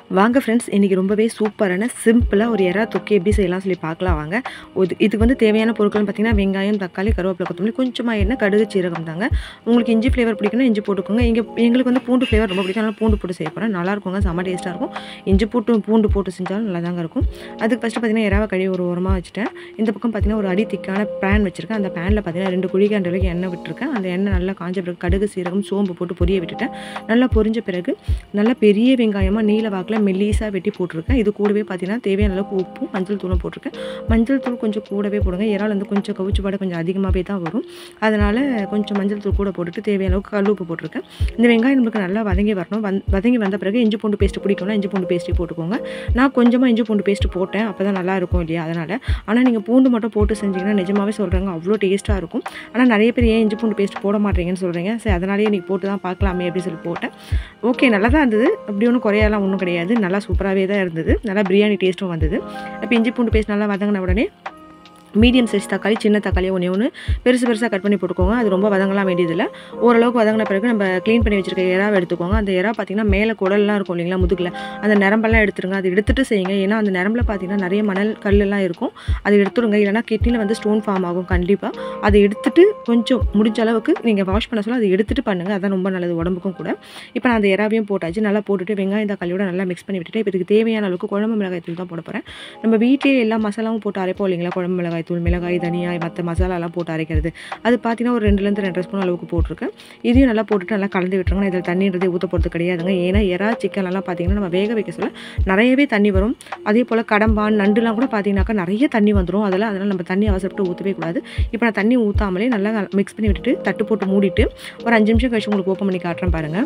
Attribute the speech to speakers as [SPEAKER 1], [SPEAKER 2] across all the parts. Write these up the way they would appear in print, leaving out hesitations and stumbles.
[SPEAKER 1] வாங்க ஃப்ரெண்ட்ஸ், இன்றைக்கி ரொம்பவே சூப்பரான சிம்பிளாக ஒரு எறா தொக்கு எப்படி செய்யலாம் சொல்லி பார்க்கலாம் வாங்க. இதுக்கு வந்து தேவையான பொருட்கள்னு பார்த்தீங்கன்னா, வெங்காயம், தக்காளி, கருவேப்பிலை, கொத்தமல்லி, கொஞ்சமாக எண்ணெய், கடுகு, சீரகம் தாங்க. உங்களுக்கு இஞ்சி ஃப்ளேவர் பிடிக்குன்னா இஞ்சி போட்டுக்கோங்க. எங்களுக்கு வந்து பூண்டு ஃப்ளேவர் ரொம்ப பிடிக்கும், அதனால் பூண்டு போட்டு செய்ய போகிறேன். நல்லாயிருக்குங்க, செம்ம டேஸ்ட்டாக இருக்கும். இஞ்சி பூண்டு போட்டு செஞ்சாலும் நல்லா தாங்க இருக்கும். அதுக்கு ஃபஸ்ட்டு பார்த்தீங்கன்னா, எறாவை கழுவி ஒரு ஓரமாக வச்சுட்டேன். இந்த பக்கம் பார்த்தீங்கன்னா, ஒரு அடி திக்கான பேன் வச்சுருக்கேன். அந்த பேனில் பார்த்தீங்கன்னா 2 குழிக்காண்ட அளவுக்கு எண்ணெய் விட்டுருக்கேன். அந்த எண்ணெய் நல்லா காஞ்ச பிறகு கடுகு, சீரகம், சோம்பு போட்டு பொரிய விட்டுட்டேன். நல்லா பொரிஞ்ச பிறகு நல்லா பெரிய வெங்காயமாக நீல வாக்கில் மெல்லிஸாக வெட்டி போட்டிருக்கேன். இது கூடவே பார்த்தீங்கன்னா தேவையான அளவுக்கு உப்பும் மஞ்சள் தூளும் போட்டிருக்கேன். மஞ்சள் தூள் கொஞ்சம் கூடவே போடுங்க. இறால் வந்து கொஞ்சம் கவுச்சுப்பாடு கொஞ்சம் அதிகமாகவே தான் வரும். அதனால் கொஞ்சம் மஞ்சள் தூள் கூட போட்டுட்டு தேவையான அளவுக்கு கல் உப்பு போட்டிருக்கேன். இந்த வெங்காயம் நமக்கு நல்லா வதங்கி வரணும். வதங்கி வந்த பிறகு இஞ்சி பூண்டு பேஸ்ட்டு பிடிக்கும்னா இஞ்சி பூண்டு பேஸ்ட்டே போட்டுக்கோங்க. நான் கொஞ்சமாக இஞ்சி பூண்டு பேஸ்ட்டு போட்டேன், அப்போ தான் நல்லாயிருக்கும் இல்லையா, அதனால். ஆனால் நீங்கள் பூண்டு மட்டும் போட்டு செஞ்சிங்கன்னா நிஜமாகவே சொல்கிறாங்க அவ்வளோ டேஸ்ட்டாக இருக்கும். ஆனால் நிறைய பேர் ஏன் இஞ்சி பூண்டு பேஸ்ட் போட மாட்டேங்கன்னு சொல்கிறீங்க. சரி, அதனாலேயே நீங்கள் போட்டு தான் பார்க்கலாமே அப்படின்னு சொல்லி போட்டேன். ஓகே, நல்லா தான் இருந்தது. அப்படி ஒன்றும் குறையெல்லாம் ஒன்றும் கிடையாது. நல்லா சூப்பராகவே தான் இருந்தது. நல்லா பிரியாணி டேஸ்ட்டும் வந்தது. இப்போ இஞ்சி பூண்டு பேஸ்ட் நல்லா வதங்கின உடனே மீடியம் சைஸ் தக்காளி, சின்ன தக்காளியை ஒன்று பெருசாக கட் பண்ணி போட்டுக்கோங்க. அது ரொம்ப வதங்கலாம் வேண்டியதில்லை. ஓரளவுக்கு வதங்கின பிறகு நம்ம க்ளீன் பண்ணி வச்சுருக்க எறாவை எடுத்துக்கோங்க. அந்த எறா பார்த்திங்கன்னா மேலே குடல்லாம் இருக்கும் இல்லைங்களா, முதுகில், அந்த நரம்பெல்லாம் எடுத்துருங்க. அது எடுத்துகிட்டு செய்யுங்க. ஏன்னா அந்த நரம்பில் பார்த்திங்கன்னா நிறைய மணல் கல்லெல்லாம் இருக்கும். அதை எடுத்துடுங்க, இல்லைனா கிட்னியில் வந்து ஸ்டோன் ஃபார்ம் ஆகும் கண்டிப்பாக. அதை எடுத்துகிட்டு கொஞ்சம் முடிஞ்ச அளவுக்கு நீங்கள் வாஷ் பண்ண சொல்ல அதை எடுத்துகிட்டு பண்ணுங்கள். அதான் ரொம்ப நல்லது உடம்புக்கும் கூட. இப்போ நான் அந்த எறாவையும் போட்டாச்சு. நல்லா போட்டுட்டு வெங்காயம் தக்காளியோட நல்லா மிக்ஸ் பண்ணி விட்டுட்டு இப்போ இதுக்கு தேவையான அளவுக்கு குழம்பு மிளகாய் தூள் தான் போட போகிறேன். நம்ம வீட்டிலேயே எல்லா மசாலாவும் போட்டு அரைப்போம் இல்லைங்களா, குழம்பு மிளகாய் தூள், மிளகாய், தனியா, மற்ற மசாலாலாம் போட்டு அரைக்கிறது. அது பார்த்தீங்கன்னா ஒரு 2லேருந்து 2.5 ஸ்பூன் அளவுக்கு போட்டிருக்கேன். இதையும் நல்லா போட்டுட்டு நல்லா கலந்து விட்டுருங்க. இதில் தண்ணின்றதே ஊற்ற போகிறது கிடையாதுங்க. ஏன்னா எறா சிக்கன்லாம் பார்த்தீங்கன்னா நம்ம வேக வைக்க சொல்ல நிறையவே தண்ணி வரும். அதே போல் கடம்பான், நண்டுலாம் கூட பார்த்தீங்கன்னாக்கா நிறைய தண்ணி வந்துடும். அதனால் நம்ம தண்ணி அவசரப்பட்டு ஊற்றவே கூடாது. இப்போ நான் தண்ணி ஊற்றாமலே நல்லா மிக்ஸ் பண்ணி விட்டுட்டு தட்டு போட்டு மூடிட்டு ஒரு 5 நிமிஷம் கழிச்சு உங்களுக்கு ஓப்பன் பண்ணி காட்டுறேன் பாருங்கள்.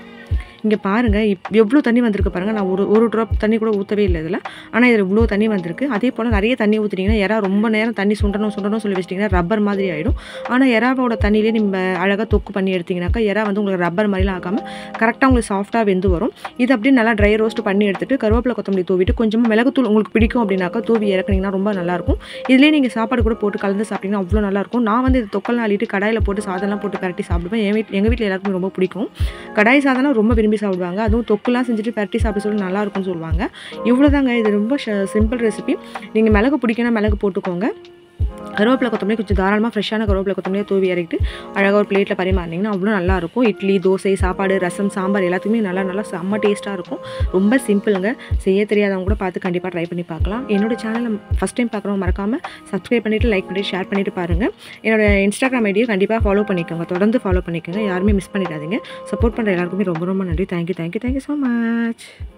[SPEAKER 1] இங்கே பாருங்கள், எவ்வளோ தண்ணி வந்திருக்கு பாருங்கள். நான் ஒரு ட்ராப் தண்ணி கூட ஊற்றவே இல்லை இதில். ஆனால் இதில் இவ்வளோ தண்ணி வந்திருக்கு. அதே போல் நிறைய தண்ணி ஊற்றிட்டிங்கன்னா எறா ரொம்ப நேரம் தண்ணி சுண்டணும் சொல்லி வச்சிட்டிங்கன்னா ரப்பர் மாதிரி ஆகிடும். ஆனால் எறாவோட தண்ணியிலே நம்ம அழகாக தொக்கு பண்ணி எடுத்திங்கனாக்கா எறா வந்து உங்களுக்கு ரப்பர் மாதிரிலாம் ஆகாமல் கரெக்டாக உங்களுக்கு சாஃப்ட்டாக வெந்து வரும். இது அப்படியே நல்லா ட்ரை ரோஸ்ட் பண்ணி எடுத்துகிட்டு கருவேப்பிலை கொத்தமல்லி தூவிட்டு கொஞ்சமாக மிளகுத்தூள் உங்களுக்கு பிடிக்கும் அப்படின்னாக்கா தூவி இறக்குனீங்கன்னா ரொம்ப நல்லாயிருக்கும். இதிலே நீங்கள் சாப்பாடு கூட போட்டு கலந்து சாப்பிட்டிங்கன்னா அவ்வளோ நல்லாயிருக்கும். நான் வந்து இது தொக்கெல்லாம் அள்ளிட்டு கடாயில் போட்டு சாதம்லாம் போட்டு பரட்டி சாப்பிடுவேன். எங்கள் வீட்டில் எல்லாருக்குமே ரொம்ப பிடிக்கும். கடாய் சாதம்னா ரொம்ப விரும்பி சாப்பிடுவாங்க. அதுவும் தொக்குலாம் செஞ்சுட்டு பரட்டி சாப்பிட சொல்லி நல்லா இருக்கும்னு சொல்லுவாங்க. இவ்வளோதாங்க, இது ரொம்ப சிம்பிள் ரெசிபி. நீங்கள் மிளகு பிடிக்குன்னா மிளகு போட்டுக்கோங்க. கருவேப்பிலை கொத்தமல்லி கொஞ்சம் தாராளமாக ஃப்ரெஷ்ஷான கருவேப்பிலை கொத்தமல்லியை தூவி இறக்கிட்டு அழகாக ஒரு பிளேட்டில் பரிமாறினீங்கன்னா அவ்வளோ நல்லாயிருக்கும். இட்லி, தோசை, சாப்பாடு, ரசம், சாம்பார் எல்லாத்துக்குமே நல்லா செம்ம டேஸ்ட்டாக இருக்கும். ரொம்ப சிம்பிளுங்க. செய்ய தெரியாதவங்க கூட பார்த்து கண்டிப்பாக ட்ரை பண்ணி பார்க்கலாம். என்னோடய சேனலை ஃபஸ்ட் டைம் பார்க்குறவங்க மறக்காமல் சப்ஸ்கிரைப் பண்ணிவிட்டு லைக் பண்ணிவிட்டு ஷேர் பண்ணிவிட்டு பாருங்கள். என்னோடய இன்ஸ்டாகிராம் ஐடியை கண்டிப்பாக ஃபாலோ பண்ணிக்கோங்க. தொடர்ந்து ஃபாலோ பண்ணிக்கோங்க. யாருமே மிஸ் பண்ணிடாதீங்க. சப்போர்ட் பண்ணுற எல்லாருக்குமே ரொம்ப நன்றி. Thank you so much.